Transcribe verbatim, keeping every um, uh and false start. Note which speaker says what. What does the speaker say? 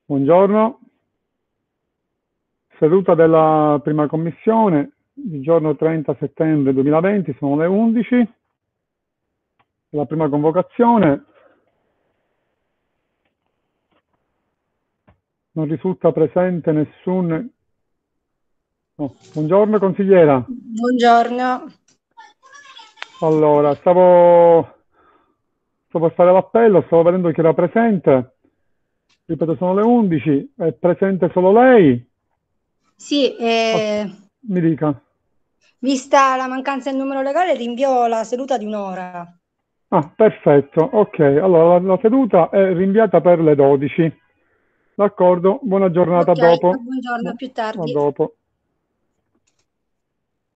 Speaker 1: Buongiorno, seduta della prima commissione, il giorno trenta settembre duemilaventi, sono le undici, la prima convocazione, non risulta presente nessun... no. Buongiorno consigliera,
Speaker 2: Buongiorno.
Speaker 1: allora stavo, stavo a fare l'appello, stavo vedendo chi era presente, ripeto sono le undici, è presente solo lei?
Speaker 2: Sì,
Speaker 1: Ah,
Speaker 2: eh,
Speaker 1: mi dica.
Speaker 2: vista la mancanza del numero legale, rinvio la seduta di un'ora.
Speaker 1: Ah, perfetto, ok. Allora la, la seduta è rinviata per le dodici. D'accordo, buona giornata, a
Speaker 2: Ok,
Speaker 1: dopo.
Speaker 2: buongiorno, a
Speaker 1: No,
Speaker 2: più
Speaker 1: a
Speaker 2: tardi.
Speaker 1: dopo.